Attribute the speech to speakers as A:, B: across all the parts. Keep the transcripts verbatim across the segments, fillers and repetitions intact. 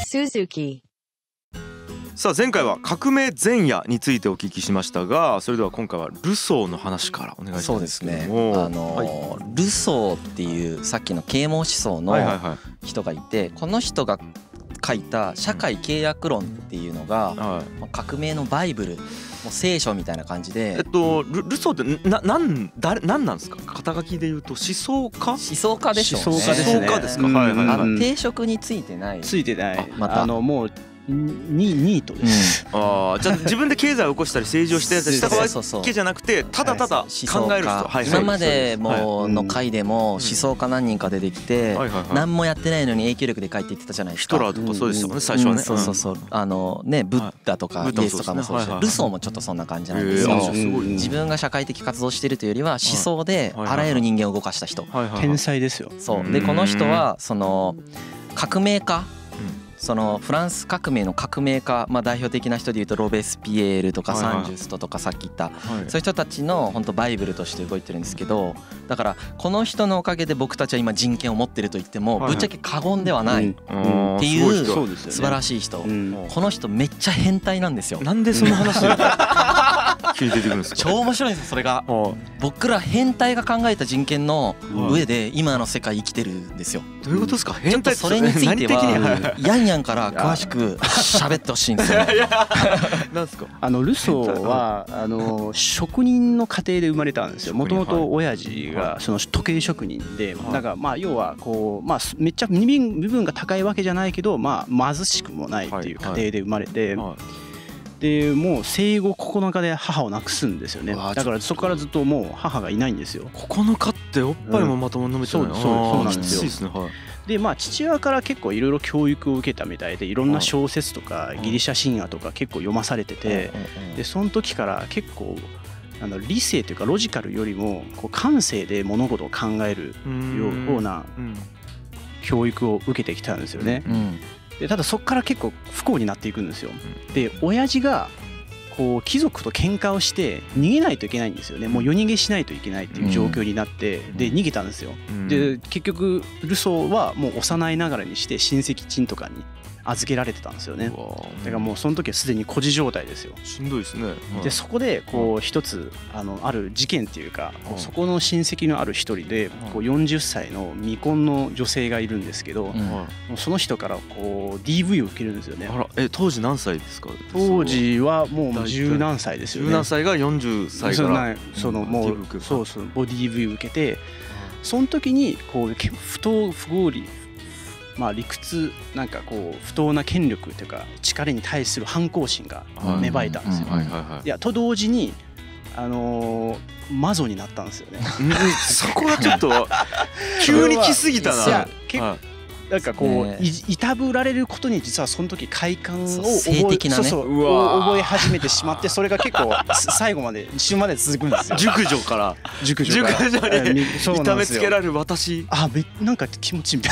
A: Suzuki。
B: さあ前回は革命前夜についてお聞きしましたが、それでは今回はルソーの話からお願いします。
C: そうですね。あの、はい、ルソーっていうさっきの啓蒙思想の人がいて、この人が書いた社会契約論っていうのが、はい、革命のバイブル、もう聖書みたいな感じで。
B: えっとルルソーってななん誰なんなんですか。肩書きで言うと思想家？思
C: 想家でしょうね。
B: 思想家ですね。思想家ですか。はいはいはい。
C: 定職についてない。
D: ついてない。
C: また
D: あのもう。ニ, ニートです、
B: うん、ああじゃあ自分で経済を起こしたり政治をしてしたわけじゃなくて、ただただ考える人、はいはい、
C: 今までもの回でも思想家何人か出てきて、何もやってないのに影響力で書いていってたじゃないですか。
B: ヒトラーとかそうですよね、最初はね。
C: そうそうそう、あのね、ブッダとかイエスとかもそうですし、ルソーもちょっとそんな感じなんですよ。自分が社会的活動してるというよりは思想であらゆる人間を動かした人、
D: 天才ですよ。
C: そうで、この人はその革命家、そのフランス革命の革命家、まあ、代表的な人でいうとロベスピエールとかサンジュストとかさっき言ったそういう人たちの本当バイブルとして動いてるんですけど、だからこの人のおかげで僕たちは今人権を持ってると言ってもぶっちゃけ過言ではないっていう素晴らしい人。この人めっちゃ変態なんですよ。
B: なんでその話急に出てくるんですか。
C: 超面白いんですよそれが。僕ら変態が考えた人権の上で今の世界生きてるんですよ。
B: どういうことですか。
C: 変態ってそれについてはヤンヤンから詳しく喋ってほしいんですよ。
B: なんですか。
D: あのルソーはあの職人の家庭で生まれたんですよ。もともと親父がその時計職人で、だからまあ要はこうまあめっちゃ身分が高いわけじゃないけど、まあ貧しくもないっていう家庭で生まれて。でもう生後ここのかで母を亡くすんですよね。だからそこからずっともう母がいないんですよ。
B: ここのかっておっぱいもまともに飲めてない。
D: そうそうなんですよ。
B: はい、
D: でまあ父親から結構いろいろ教育を受けたみたいで、いろんな小説とかギリシャ神話とか結構読まされてて、でその時から結構あの理性というかロジカルよりもこう感性で物事を考えるような教育を受けてきたんですよね。でただそこから結構不幸になっていくんですよ。で親父がこう貴族と喧嘩をして逃げないといけないんですよね。もう夜逃げしないといけないっていう状況になって、で逃げたんですよ。で結局ルソーはもう幼いながらにして親戚地とかに預けられてたんですよね。だからもうその時はすでに孤児状態ですよ。
B: しんどいですね。
D: でそこでこう一つあのある事件っていうか、そこの親戚のある一人でこうよんじゅっさいの未婚の女性がいるんですけど、その人からこう ディーブイ を受けるんですよね。
B: あら、え当時何歳ですか。
D: 当時はもう十何歳ですよね。
B: 十何歳がよんじゅっさいから
D: そのもうそうそうボディーブイ を受けて、その時にこう不当不合理、まあ理屈なんかこう不当な権力というか力に対する反抗心が芽生えたんですよ。いやと同時にあの魔女になったんですよね。
B: そこはちょっと急に来すぎたな。
D: なんかこういたぶられることに実はその時快感を
C: 覚え
D: 覚え始めてしまって、それが結構最後まで一瞬まで続くんですよ。
B: 熟女から
D: 熟女から
B: に痛めつけられる私。
D: あめなんか気持ちいいみたい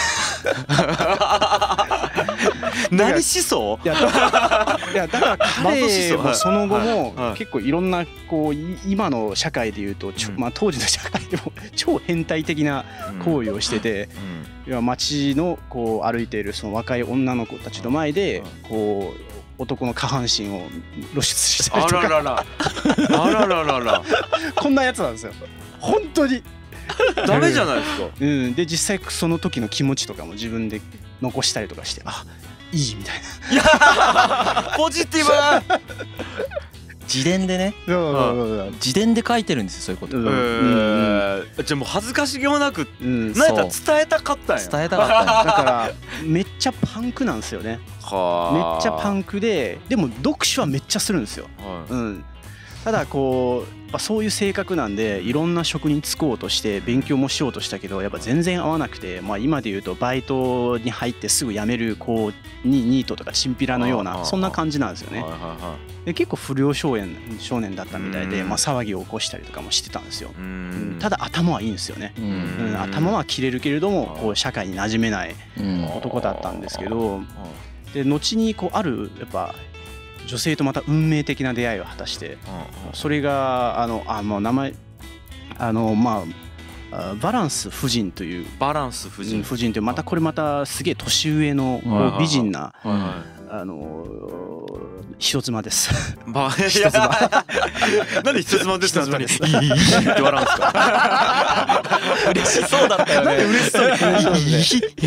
B: な。何思想？
D: いやだから彼もその後も結構いろんなこう今の社会でいうとまあ当時の社会でも超変態的な行為をしてて。街のこう歩いているその若い女の子たちの前でこう男の下半身を露出したりとか、
B: あらららあらららら
D: こんなやつなんですよ本当に。
B: ダメじゃないですか。
D: うん、で実際その時の気持ちとかも自分で残したりとかして、あいいみたいな。い
B: やポジティブ。
C: 自伝でね、自伝で書いてるんですよそういうこと。
B: じゃあもう恥ずかしげもなく、なんやったら伝えたかったんや。
C: 伝えたかった。
D: だからめっちゃパンクなんですよね。めっちゃパンクで、でも読書はめっちゃするんですよ。うん。ただこうやっぱそういう性格なんで、いろんな職に就こうとして勉強もしようとしたけどやっぱ全然合わなくて、まあ今で言うとバイトに入ってすぐ辞める子にニートとかチンピラのようなそんな感じなんですよね。で結構不良少年少年だったみたいで、まあ騒ぎを起こしたりとかもしてたんですよ。ただ頭はいいんですよね。頭は切れるけれどもこう社会に馴染めない男だったんですけど、で後にこうあるやっぱ女性とまた運命的な出会いを果たして、それがあのあもう名前あのまあバランス夫人という
B: バランス夫人
D: 夫人というまたこれまたすげえ年上の美人なあの人妻です。
B: まあ、人妻。なんで人妻ですか。人妻です。いいいいって笑うんですか。
C: 嬉しそうだったよね。
B: 嬉しそう。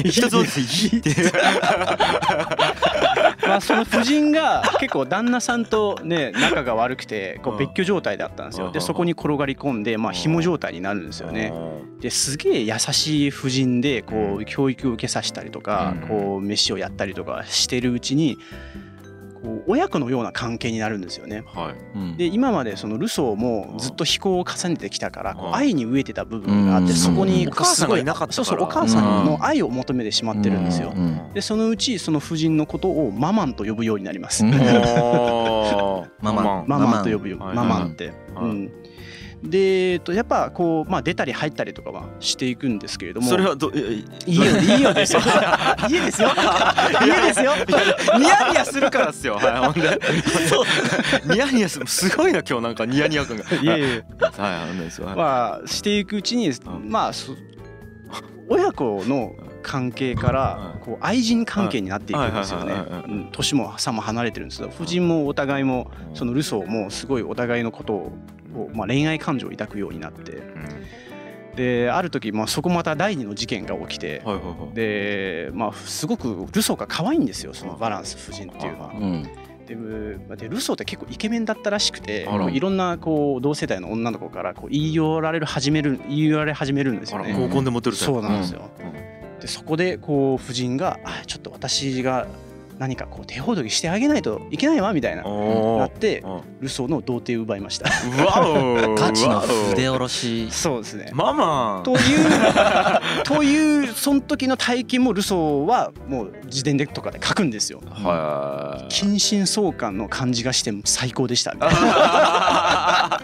B: 人妻です。いいって。
D: まあその夫人が結構旦那さんとね仲が悪くてこう別居状態だったんですよ。でそこに転がり込んでまあ紐状態になるんですよね。ですげえ優しい夫人でこう教育を受けさせたりとかこう飯をやったりとかしてるうちにこう親子のような関係になるんですよね。
B: はい、
D: で今までそのルソーもずっと非行を重ねてきたからこう愛に飢えてた部分があってそこに
B: お母さんがいなかったから
D: そうそうお母さんの愛を求めてしまってるんですよ。でそのうちその夫人のことをママンと呼ぶようになります。ママンママンと呼ぶよママンって。うんで、えっと、やっぱこう、まあ、出たり入ったりとかはしていくんですけれども
B: それはど
D: いいよいいよですよ家ですよ家ですよ
B: ニヤニヤするからっすよ。はい、ほんでニヤニヤするすごいな今日なんかニヤニヤ感が
D: いやいや
B: はい、ですよ。
D: まあしていくうちにまあ親子の関係からこう愛人関係になっていくんですよね。年も差も離れてるんですけど夫人もお互いもそのルソーもすごいお互いのことをまあ恋愛感情を抱くようになってである時まあそこまた第二の事件が起きてでまあすごくルソーが可愛いんですよそのバランス夫人っていうのは。ででルソーって結構イケメンだったらしくていろんなこう同世代の女の子からこう言い寄られる始める言い寄られ始めるんですよね。
B: 合コンでモテるタイプ。
D: そうなんですよ。でそこでこう夫人があちょっと私が何かこう手ほどきしてあげないといけないわみたいななってルソーの童貞を奪いました。
B: わお
C: ガチの筆下ろし。
D: そうですね。
B: ママ
D: というというその時の体験もルソーはもう自伝でとかで書くんですよ。
B: はい。
D: 近親相関の感じがして最高でしたみたいな。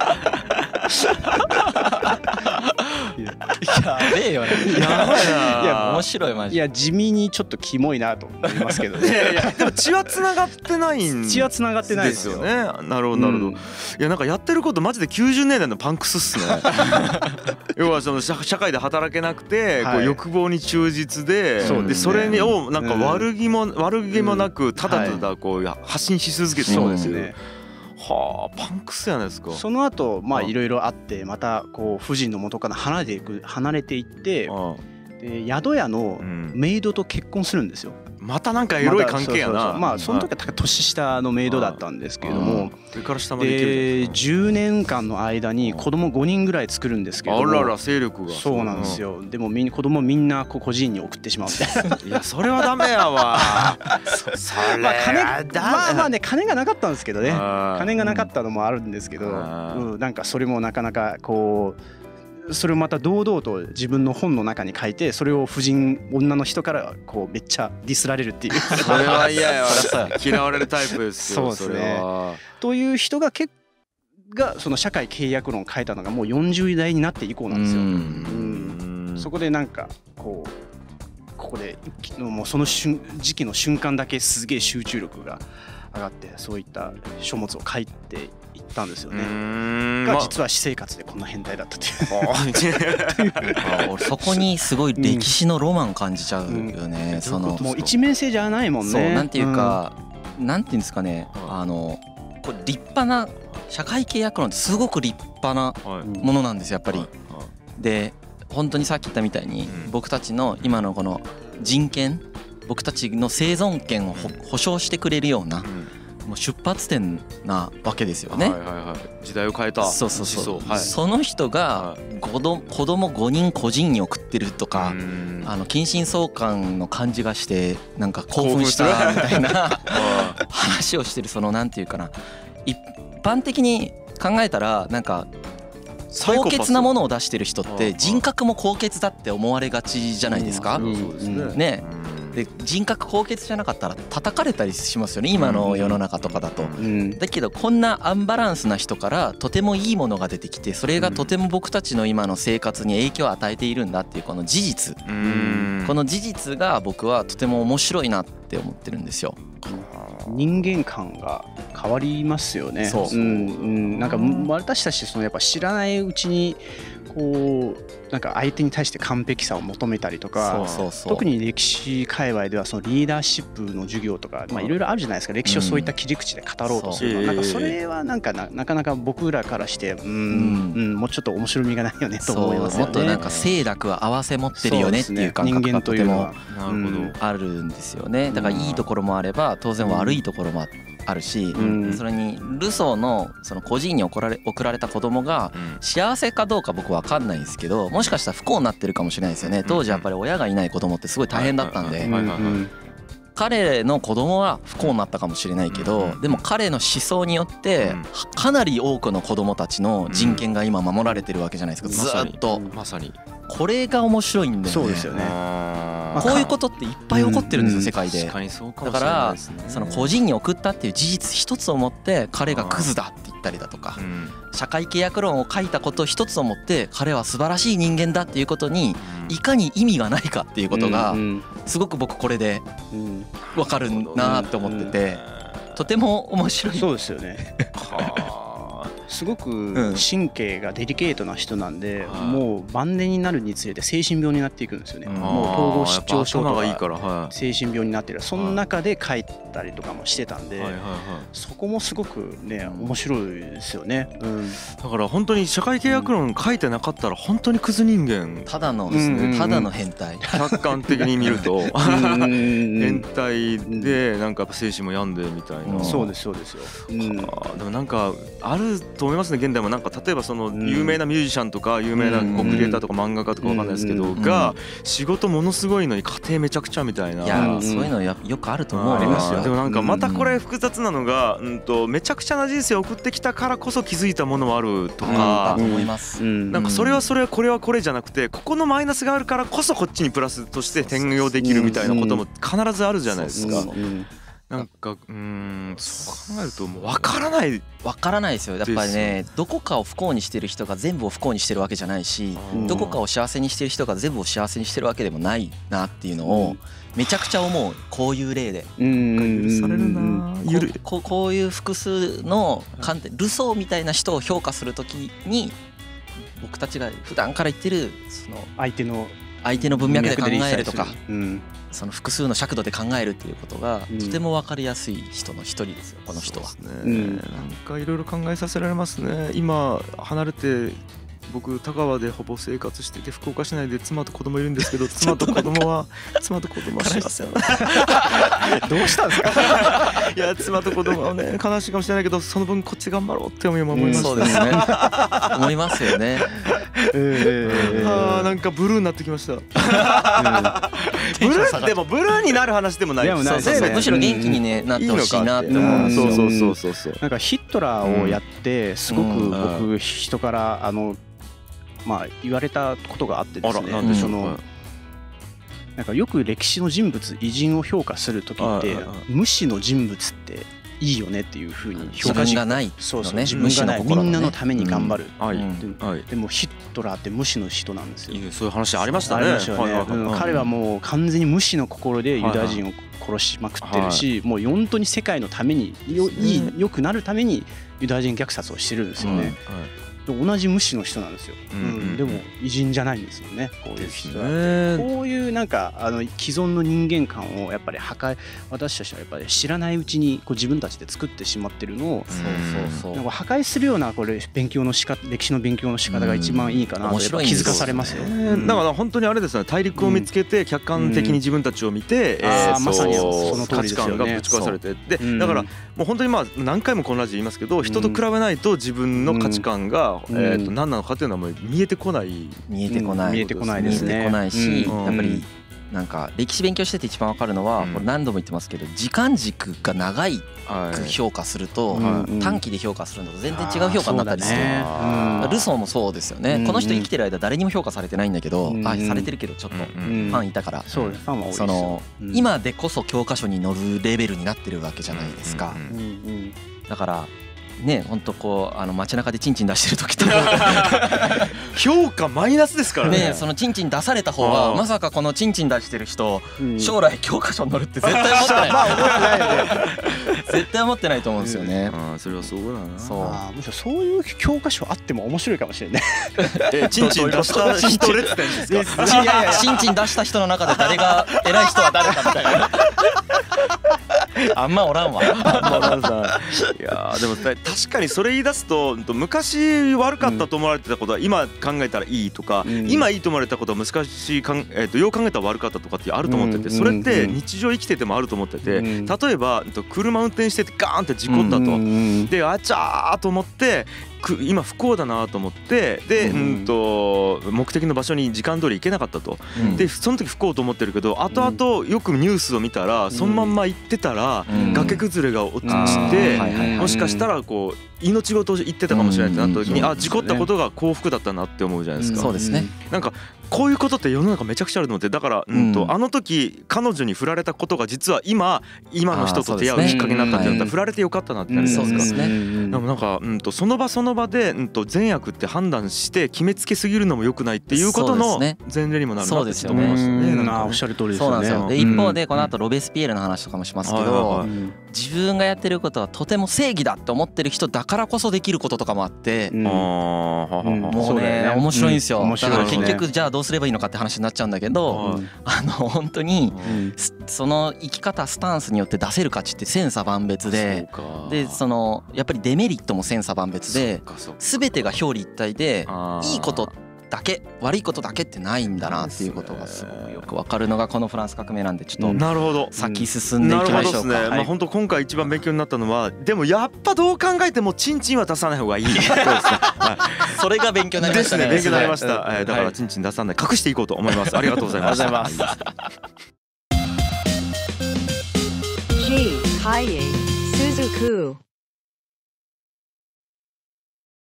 C: やべえよね。
B: やばいな。
C: いや面白いマジ。
D: いや地味にちょっとキモいなと思いますけどね。
B: いやいやでも血は繋がってないんですよね。
D: 血は繋がってないですよ
B: ね。なるほどなるほど。いやなんかやってることマジできゅうじゅうねんだいのパンクスっすね。要はその社会で働けなくてこう欲望に忠実ででそれにをなんか悪気も悪気もなくただただこう発信し続けてるんですよね。はあパンクスやないですか。
D: その後まあいろいろあってまたこう夫人の元から離れていく離れていってで宿屋のメイドと結婚するんですよ。
B: またなんかエロい関係やな。
D: まあその時は年下のメイドだったんですけれども
B: 上から下までいける
D: でじゅうねんかんの間に子供ごにんぐらい作るんですけども
B: あらら勢力が
D: そうなんですよ。でもみんな子供みんなこう個人に送ってしまうみたいな。
B: いやそれはダメやわ。それ
D: まあ金まあまあね金がなかったんですけどね金がなかったのもあるんですけどうんなんかそれもなかなかこうそれをまた堂々と自分の本の中に書いてそれを夫人女の人からこうめっちゃディスられるっていう。
B: それは嫌やわ。嫌われるタイプですよ。
D: そうですね。という人が結がその社会契約論を書いたのがもうよんじゅう代になって以降なんですよ。うんそこでなんかこうここでもうその瞬時期の瞬間だけすげえ集中力が上がってそういった書物を書いていったんですよね。が実は私生活でこんな変態だったっていう。
C: 俺そこにすごい歴史のロマン感じちゃうよね。
D: うん、そのもう一面性じゃないもんね。
C: そうなんていうか、うん、なんていうんですかね。あのこれ立派な社会契約論ってすごく立派なものなんですよやっぱり。で本当にさっき言ったみたいに僕たちの今のこの人権僕たちの生存権を保障してくれるようなもう出発点なわけですよね。
B: はいはいはい、時代を変えた。
C: そうそうそう。はい、その人が子供子供ごにん個人に送ってるとか、あの近親相関の感じがしてなんか興奮したみたいな話をしてるそのなんていうかな一般的に考えたらなんか高潔なものを出してる人って人格も高潔だって思われがちじゃないですか。ね。で人格高潔じゃなかったら叩かれたりしますよね今の世の中とかだと、うん、だけどこんなアンバランスな人からとてもいいものが出てきてそれがとても僕たちの今の生活に影響を与えているんだっていうこの事実、うん、この事実が僕はとても面白いなって思ってるんですよ。
D: 人間観が変わりますよね。
C: そう、
D: うんうん、なんか私たちそのやっぱ知らないうちにこうなんか相手に対して完璧さを求めたりとか、特に歴史界隈ではそのリーダーシップの授業とかまあいろいろあるじゃないですか。歴史をそういった切り口で語ろうとするの、なんかそれはなんか な, なかなか僕らからしてうーん、うん、もうちょっと面白みがないよねと思いますよね。
C: もっとなんか清濁は合わせ持ってるよねっていう感覚がとてもあるんですよね。だからいいところもあれば当然悪いところもああるし、うん、それにルソーのその孤児院に送られ送られた子供が幸せかどうか僕分かんないんですけど、もしかしたら不幸になってるかもしれないですよね。当時やっぱり親がいない子供ってすごい大変だったんで、彼の子供は不幸になったかもしれないけど、でも彼の思想によってかなり多くの子供たちの人権が今守られてるわけじゃないですか、ずっと。
B: まさに
C: これが面白いんだよね。
D: そうですよね。
C: こういうことっていっぱい起こってるんですよ、世界で。だからその個人に送ったっていう事実一つをもって彼がクズだって言ったりだとか、社会契約論を書いたこと一つをもって彼は素晴らしい人間だっていうことにいかに意味がないかっていうことがすごく僕これで分かるなって思ってて、とても面白い。
D: そうですよね。すごく神経がデリケートな人なんで、うん、もう晩年になるにつれて精神病になっていくんですよね。もう統合失調症とか精神病になってる、その中で書いたりとかもしてたんで、そこもすごくね面白いですよね、うん、
B: だから本当に社会契約論書いてなかったら本当にクズ人間、
C: ただのですね、ただの変態、
B: 客観的に見ると変態でなんかやっぱ精神も病んでみたいな。
D: そうですそうですよ、うん、
B: でもなんかあると思いますね、現代も。なんか例えばその有名なミュージシャンとか有名なこうクリエイターとか漫画家とかわかんないですけどが仕事ものすごいのに家庭めちゃくちゃみたいな。
C: いやそういうのよくあると思う。
B: ありますよ。でもなんかまたこれ複雑なのが、うんとめちゃくちゃな人生を送ってきたからこそ気づいたものもあるとか、なんかそれはそれはこれはこれじゃなくて、ここのマイナスがあるからこそこっちにプラスとして転用できるみたいなことも必ずあるじゃないですか。なんかうーんそう考えるともう分からない
C: 分からないですよ。やっぱりね、どこかを不幸にしてる人が全部を不幸にしてるわけじゃないし、どこかを幸せにしてる人が全部を幸せにしてるわけでもないなっていうのをめちゃくちゃ思う。こういう例で
B: 許されるな。
C: ここういう複数の観点、ルソーみたいな人を評価するときに僕たちが普段から言ってるその
D: 相手の
C: 相手の文脈で考えるとか、その複数の尺度で考えるっていうことがとても分かりやすい人の一人ですよ、この人は。
B: うん、なんかいろいろ考えさせられますね。今離れて僕田川でほぼ生活してて、福岡市内で妻と子供いるんですけど、妻と子供は妻と子供は幸せど
D: うしたんですか
B: いや妻と子供はね悲しいかもしれないけど、その分こっち頑張ろうって思いました。
C: そうですね思いますよね。
B: えー、あなんかブルーになってきました、うん、ブルーでもブルーになる話でもないですね。
C: むしろ元気に、ね、なってほしいなって思うんですよ。
B: そうそうそうそう。
D: なんかヒトラーをやってすごく僕人からあのまあ言われたことがあってですね、なんでそのなんかよく歴史の人物偉人を評価する時って無視の人物っていいよねっていうふうに評価
C: 自分がない、
D: そうそう自分がない、みんなのために頑張る。でもヒトラーって無視の人なんですよ。
B: そういう話ありましたね。
D: 彼はもう完全に無視の心でユダヤ人を殺しまくってるし、もう本当に世界のためによいい良くなるためにユダヤ人虐殺をしてるんですよね。同じ無視の人なんですよ、うんうんうん、でも偉人じゃないんですよね、こういう人は。こういうなんかあの既存の人間観をやっぱり破壊、私たちはやっぱり知らないうちにこう自分たちで作ってしまってるのをなんか破壊するようなこれ勉強の仕方、歴史の勉強の仕方が一番いいかなと気づかされますよ、
B: うん、だから本当にあれですね、大陸を見つけて客観的に自分たちを見て、
D: うんえー、まさにその通りですよね。
B: 価値観がぶち壊されて、で、うん、だからもう本当にまあ何回もこのラジオ言いますけど、人と比べないと自分の価値観が、うんえー、と何なのかというのはもう見えてこない
C: 見えてこない、
D: 見えてこないですね。
C: 見えてこないし、うん、やっぱりなんか歴史勉強してて一番わかるのは、うん、これ何度も言ってますけど、時間軸が長いく評価すると、はい、短期で評価するのと全然違う評価になったりする、ねうん、ルソーもそうですよね、うん、この人生きてる間誰にも評価されてないんだけど、うん、あされてるけどちょっとファンいたから、うん、そうファンは多いですよ。その、うん、今でこそ教科書に載るレベルになってるわけじゃないですか、うんうんうん、だからね、本当こうあの街中でチンチン出してる時とか
B: 評価マイナスですからね。
C: ね、そのチンチン出された方はまさかこのチンチン出してる人、うん、将来教科書に載るって絶対思ってない。まあ思ってないよね。 絶対思ってないと思うんですよね。
B: ああそれはそうだな。
C: そう
D: あむしろそういう教科書あっても面白いかもしれない。
B: えチンチン出した人列伝ですか。
C: いやいやチンチン出した人の中で誰が偉い人は誰かみたいな。あんまおらんわ。
B: いやでも確かにそれ言い出すと昔悪かったと思われてたことは今考えたらいいとか、今いいと思われたことは難しいかん、えー、とよう考えたら悪かったとかってあると思ってて、それって日常生きててもあると思ってて、例えば車運転しててガーンって事故ったと、であちゃーと思って今不幸だなと思ってで、うんと目的の場所に時間通り行けなかったと、でその時不幸と思ってるけど後々よくニュースを見たらそのまんま行ってたら崖崩れが落ちてもしかしたらこう命ごと言ってたかもしれないってなった時に、あ事故ったことが幸福だったなって思うじゃないですか。
C: そうですね。
B: なんかこういうことって世の中めちゃくちゃあるので、だからうんとあの時彼女に振られたことが実は今今の人と出会うきっかけになったんじゃなくて、振られてよかったなってなるじゃないですか。でもなんかうんとその場その場でうんと善悪って判断して決めつけすぎるのも良くないっていうことの前例にもなるなって思いましたね。
D: なんかおっしゃる通りですよね。
C: そうなんですよ。で一方でこの後ロベスピエールの話とかもしますけど、自分がやってることはとても正義だって思ってる人だからこそできることとかもあって、もうね面白いんですよ。だから結局じゃあどうすればいいのかって話になっちゃうんだけど、あの本当にその生き方スタンスによって出せる価値って千差万別で、でそのやっぱりデメリットも千差万別で、全てが表裏一体でいいことだけ悪いことだけってないんだなっていうことがすごいよく分かるのがこのフランス革命なんで、ちょっとなるほど先進んでいきましょうか。
B: なるほどですね。まあ本当今回一番勉強になったのは、でもやっぱどう考えてもチンチンは出さない方がいい。そうですね。
C: それが勉強になりましたね。
B: 勉強になりました。だからチンチン出さない隠していこうと思います。ありがとうございました。G ハイエイスズク